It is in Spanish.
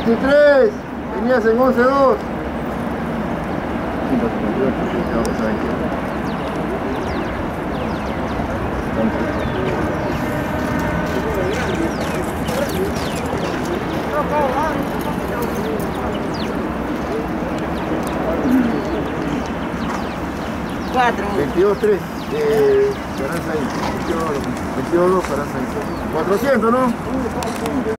23, venías en 11-2. 4. 22-3, Caranza ahí. 22-2, Caranza ahí. 400, ¿no?